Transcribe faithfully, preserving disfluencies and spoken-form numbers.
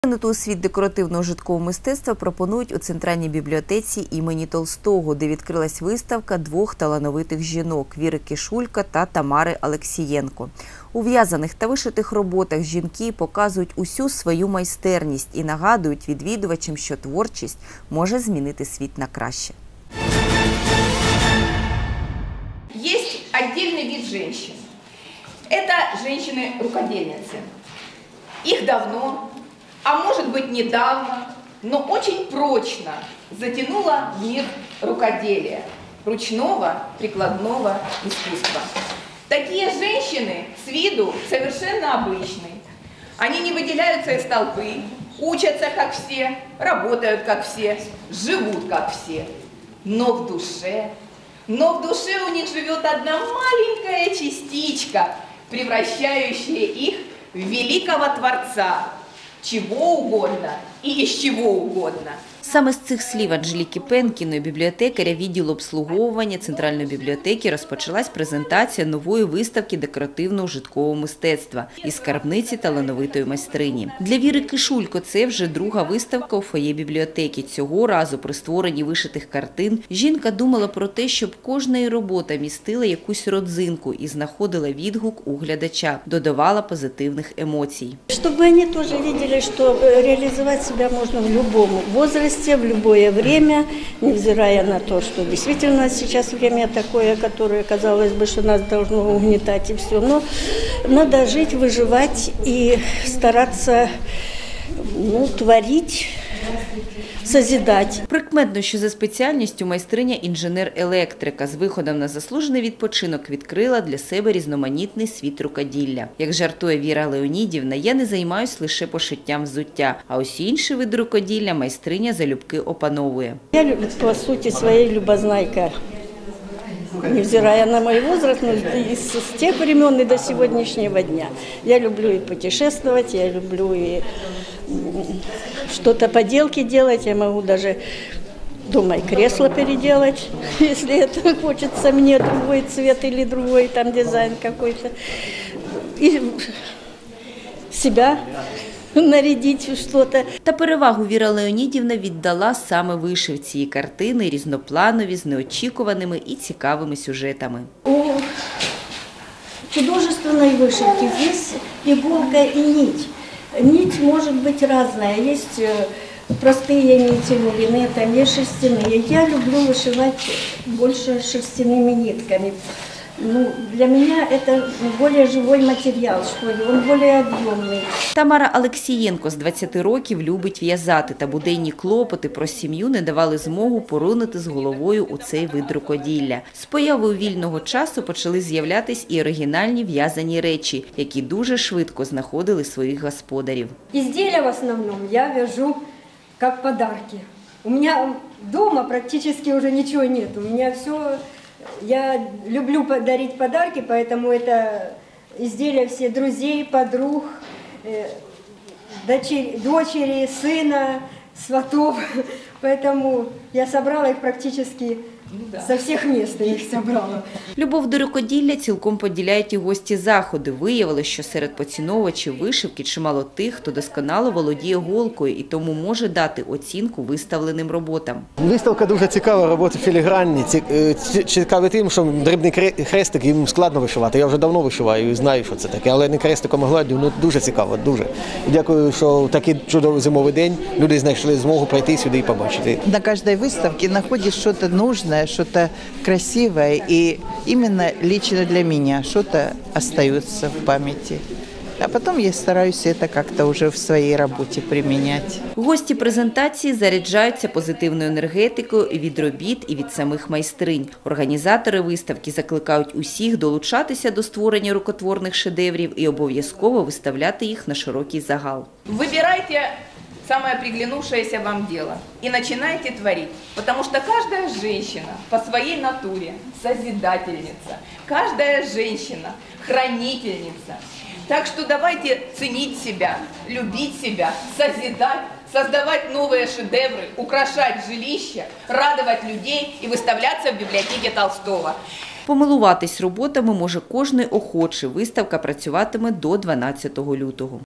Поглянути у світ декоративного житкового мистецтва пропонують у Центральній бібліотеці імені Толстого, де відкрилась виставка двох талановитих жінок – Віри Кишулько та Тамари Алексієнко. У в'язаних та вишитих роботах жінки показують усю свою майстерність і нагадують відвідувачам, що творчість може змінити світ на краще. Есть отдельный вид женщин. Это женщины-рукодельницы. Их давно, а может быть недавно, но очень прочно затянуло в мир рукоделия, ручного прикладного искусства. Такие женщины с виду совершенно обычные. Они не выделяются из толпы, учатся как все, работают как все, живут как все. Но в душе, но в душе у них живет одна маленькая частичка, превращающая их в великого Творца, чего угодно и из чего угодно. Саме з цих слів Анжеліки Пенкіної, бібліотекаря відділу обслуговування Центральної бібліотеки, розпочалась презентація нової виставки декоративного житкового мистецтва із скарбниці талановитої майстрині. Для Віри Кишулько це вже друга виставка у фоє бібліотеки. Цього разу при створенні вишитих картин жінка думала про те, щоб кожна її робота містила якусь родзинку і знаходила відгук у глядача, додавала позитивних емоцій. Щоб вони теж бачили, що реалізувати себе можна в будь-якому віці, в любое время, невзирая на то, что действительно сейчас время такое, которое, казалось бы, что нас должно угнетать и все. Но надо жить, выживать и стараться, ну, творить, созидать. Прикметно, що за спеціальністю майстриня інженер-електрика з виходом на заслужений відпочинок відкрила для себе різноманітний світ рукоділля. Як жартує Віра Леонідівна, я не займаюсь лише пошиттям взуття, а усі інші види рукоділля майстриня залюбки опановує. Я, по суті, своєї любознайка. Невзирая на мой возраст, но с тех времен и до сегодняшнего дня. Я люблю и путешествовать, я люблю и что-то поделки делать, я могу даже дома и кресло переделать, если это хочется мне, другой цвет или другой там дизайн какой-то. И себя нарядити щось. Та перевагу Віра Леонідівна віддала саме вишивці. Її картини різнопланові, з неочікуваними і цікавими сюжетами. У художественной вышивки есть иголка и нить. Нить может быть разная. Есть простые нити львиные, там есть шерстяные. Я люблю вышивать больше шерстяными нитками. Ну, для меня это более живой материал, что ли, он более объемный. Тамара Алексієнко з двадцяти років любить в'язати, та буденні клопоти про сім'ю не давали змогу поринути з головою у цей вид рукоділля. З появою вільного часу почали з'являтись і оригінальні в'язані речі, які дуже швидко знаходили своїх господарів. Изделия в основном я вяжу как подарки. У меня дома практически уже ничего нет, у меня все... Я люблю дарить подарки, поэтому это изделия все друзей, подруг, дочери, дочери, сына, сватов. Поэтому я собрала их практически со всіх міст, я їх собрала. Любов до рукоділля цілком поділяють і гості заходу. Виявилось, що серед поціновувачів вишивки чимало тих, хто досконало володіє голкою і тому може дати оцінку виставленим роботам. Виставка дуже цікава, роботи філігранні. Цікаві тим, що дрібний хрестик їм складно вишивати. Я вже давно вишиваю і знаю, що це таке, але не хрестиком, а гладдю, ну дуже цікаво, дуже. І дякую, що в такий чудовий зимовий день люди знайшли змогу прийти сюди і побачити. На кожній виставці знаходиш щось нужне, что-то красивое, и именно лично для меня что-то остается в памяти. А потом я стараюсь это как-то уже в своей работе применять. Гості презентації заряджаються позитивною енергетикою і від робіт, і від самих майстринь. Організатори виставки закликають усіх долучатися до створення рукотворних шедеврів і обов'язково виставляти їх на широкий загал. Выбирайте самое приглянувшееся вам дело и начинайте творить, потому что каждая женщина по своей натуре созидательница, каждая женщина хранительница. Так что давайте ценить себя, любить себя, созидать, создавать новые шедевры, украшать жилище, радовать людей и выставляться в библиотеке Толстого. Помилуватись роботами може кожний охочий. Виставка працюватиме до дванадцятого лютого.